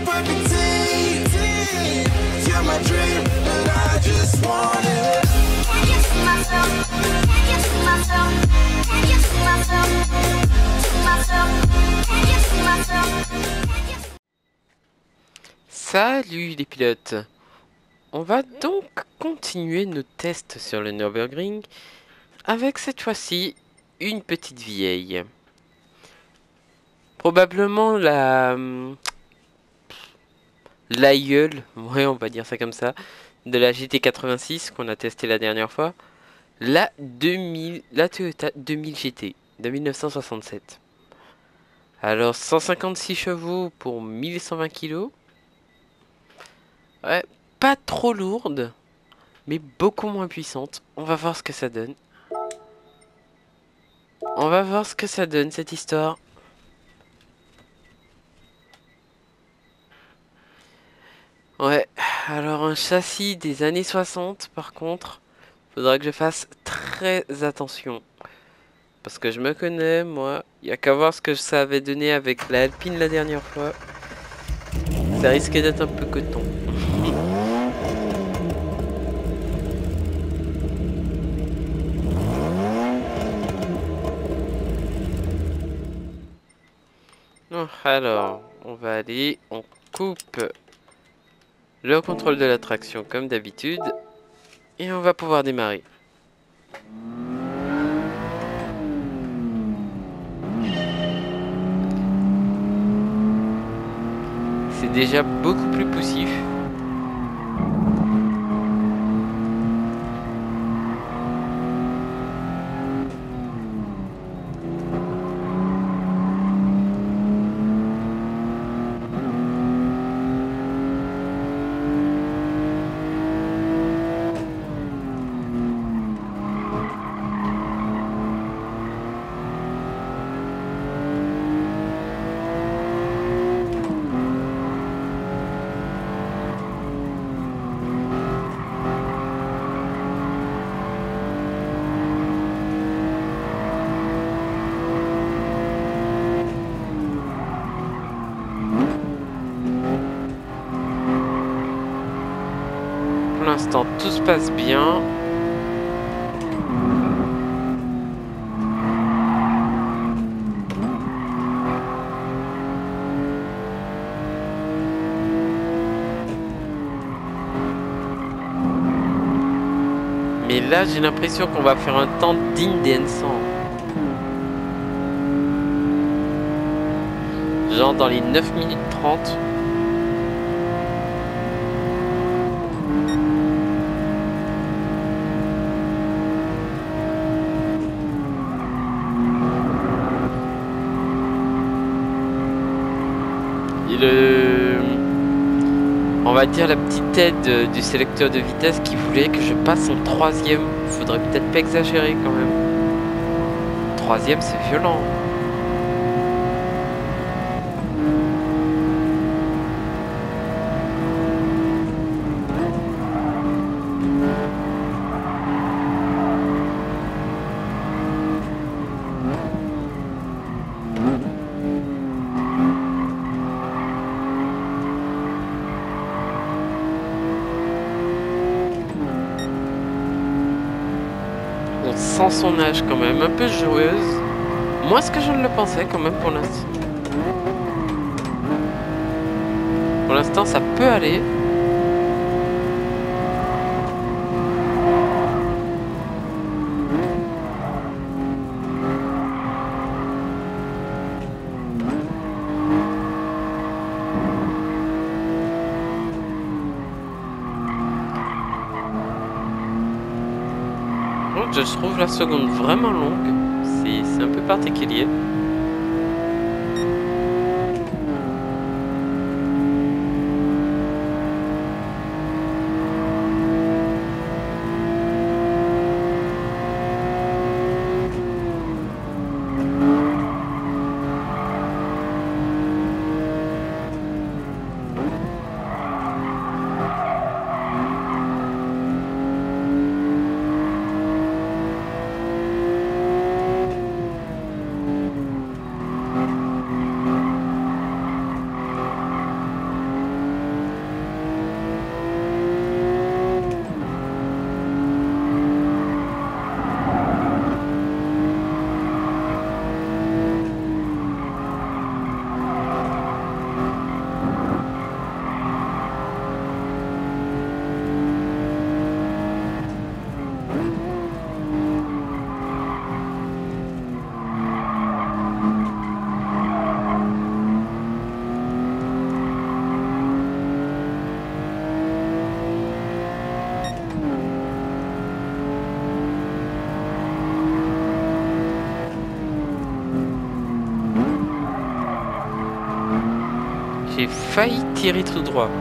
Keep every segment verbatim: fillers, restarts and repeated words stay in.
perfect team, team. You're my dream, and I just want it. Can you see myself? Can you see myself? Can you see myself? See myself? Can you see myself? Can you see... Salut les pilotes. On va donc continuer nos tests sur le Nürburgring avec cette fois-ci une petite vieille. Probablement la l'aïeule, ouais on va dire ça comme ça, de la G T quatre-vingt-six qu'on a testé la dernière fois. La deux mille, la Toyota deux mille G T de mille neuf cent soixante-sept. Alors cent cinquante-six chevaux pour mille cent vingt kilos. Ouais, pas trop lourde, mais beaucoup moins puissante. On va voir ce que ça donne. On va voir ce que ça donne cette histoire. Ouais, alors un châssis des années soixante par contre, faudra que je fasse très attention. Parce que je me connais, moi, il n'y a qu'à voir ce que ça avait donné avec la Alpine la dernière fois. Ça risque d'être un peu coton. Non, alors, on va aller, on coupe le contrôle de la traction comme d'habitude. Et on va pouvoir démarrer. C'est déjà beaucoup plus poussif. Pour l'instant, tout se passe bien. Mais là, j'ai l'impression qu'on va faire un temps digne des N cent. Genre dans les neuf minutes trente. Et le... On va dire la petite aide du sélecteur de vitesse qui voulait que je passe en troisième. Faudrait peut-être pas exagérer quand même. Troisième, c'est violent. On sent son âge quand même, un peu joueuse. Moins ce que je ne le pensais quand même pour l'instant. Pour l'instant, ça peut aller. Je trouve la seconde vraiment longue, c'est un peu particulier. J'ai failli tirer tout droit.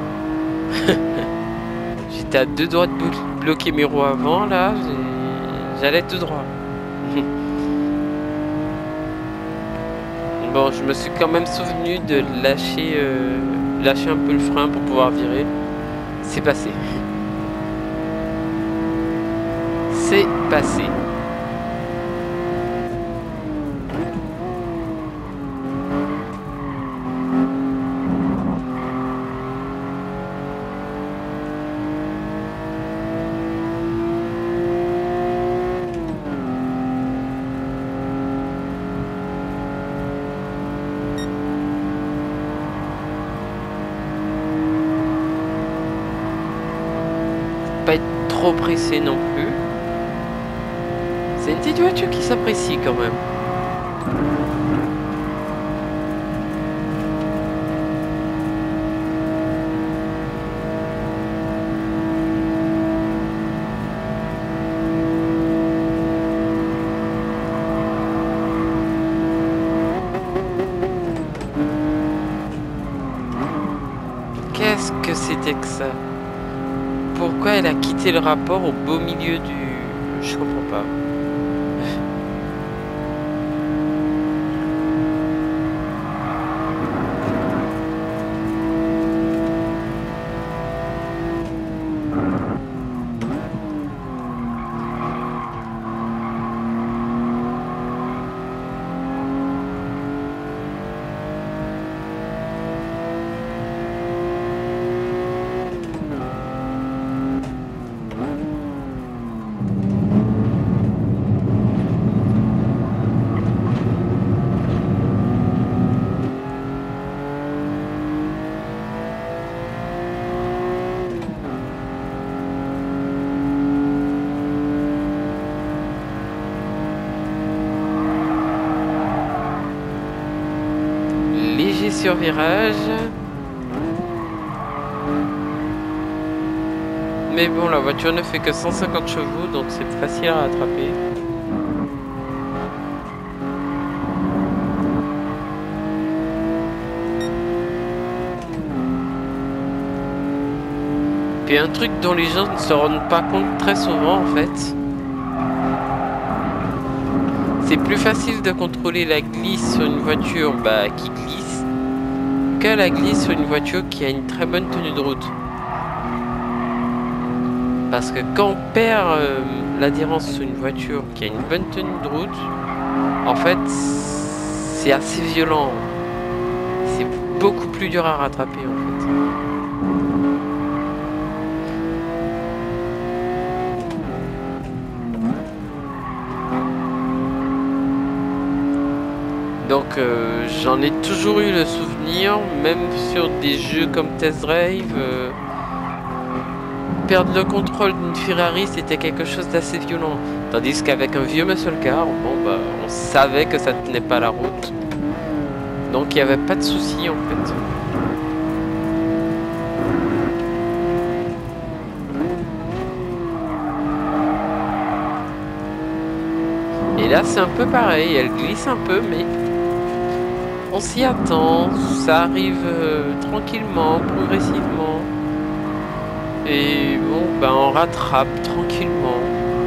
J'étais à deux doigts de blo- bloquer mes roues avant, là, j'ai- j'allais tout droit. Bon, je me suis quand même souvenu de lâcher, euh, lâcher un peu le frein pour pouvoir virer. C'est passé. C'est passé. Pas être trop pressé non plus. C'est une petite voiture qui s'apprécie quand même. Qu'est-ce que c'était que ça? Pourquoi elle a quitté le rapport au beau milieu du... Je comprends pas. Léger survirage. Mais bon, la voiture ne fait que cent cinquante chevaux, donc c'est facile à rattraper. Puis un truc dont les gens ne se rendent pas compte très souvent en fait, c'est plus facile de contrôler la glisse sur une voiture bah, qui glisse que la glisse sur une voiture qui a une très bonne tenue de route. Parce que quand on perd euh, l'adhérence sur une voiture qui a une bonne tenue de route, en fait c'est assez violent. C'est beaucoup plus dur à rattraper en fait. Donc euh, j'en ai toujours eu le souvenir, même sur des jeux comme Test Drive, euh, perdre le contrôle d'une Ferrari c'était quelque chose d'assez violent. Tandis qu'avec un vieux muscle car, bon bah on savait que ça tenait pas la route. Donc il n'y avait pas de souci en fait. Et là c'est un peu pareil, elle glisse un peu mais on s'y attend, ça arrive euh, tranquillement, progressivement. Et bon, ben on rattrape tranquillement.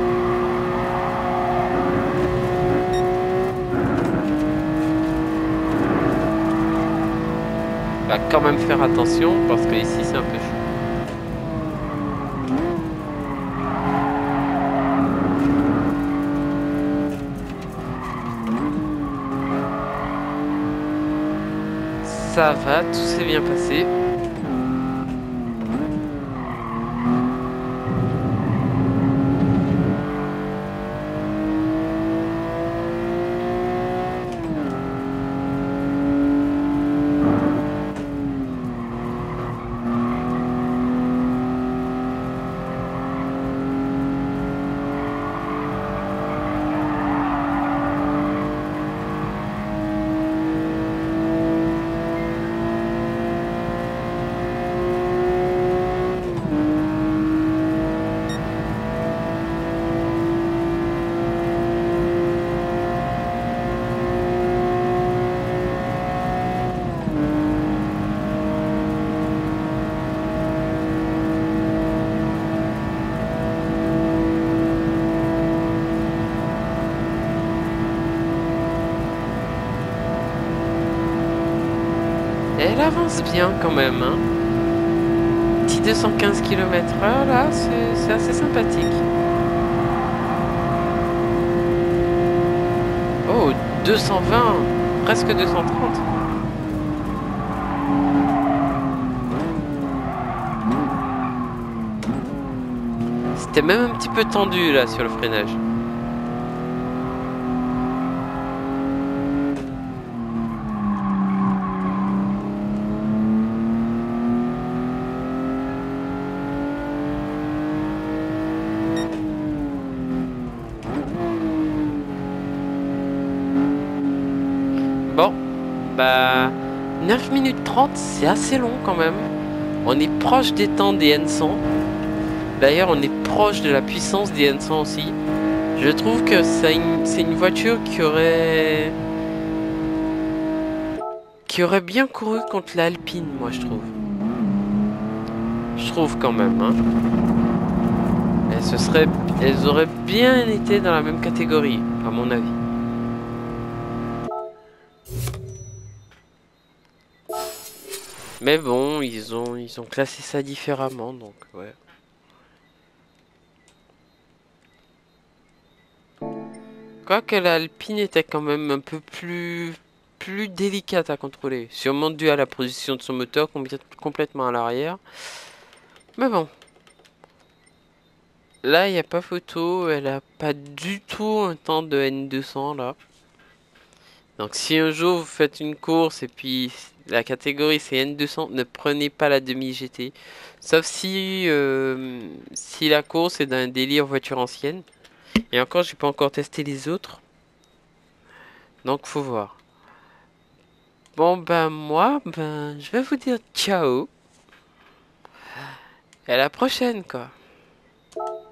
Va quand même faire attention parce que ici c'est un peu chaud. Ça va, tout s'est bien passé. elle avance bien quand même, hein. Petit deux cent quinze kilomètres heure, là, c'est assez sympathique. Oh, deux cent vingt, presque deux cent trente. C'était même un petit peu tendu, là, sur le freinage. Bon, bah neuf minutes trente, c'est assez long quand même. On est proche des temps des N cent. D'ailleurs, on est proche de la puissance des N cent aussi. Je trouve que c'est une, c'est une voiture qui aurait... qui aurait bien couru contre l'Alpine, moi je trouve. Je trouve quand même, hein. Et ce serait... Elles auraient bien été dans la même catégorie, à mon avis. Mais bon, ils ont, ils ont classé ça différemment, donc ouais. Quoique l'Alpine était quand même un peu plus, plus délicate à contrôler. Sûrement dû à la position de son moteur complètement à l'arrière. Mais bon. Là, il n'y a pas photo. Elle a pas du tout un temps de N deux cents là. Donc si un jour vous faites une course et puis la catégorie c'est N deux cents, ne prenez pas la demi-G T. Sauf si, euh, si la course est d'un délire voiture ancienne. Et encore, j'ai pas encore testé les autres. Donc faut voir. Bon ben moi, ben je vais vous dire ciao. Et à la prochaine quoi.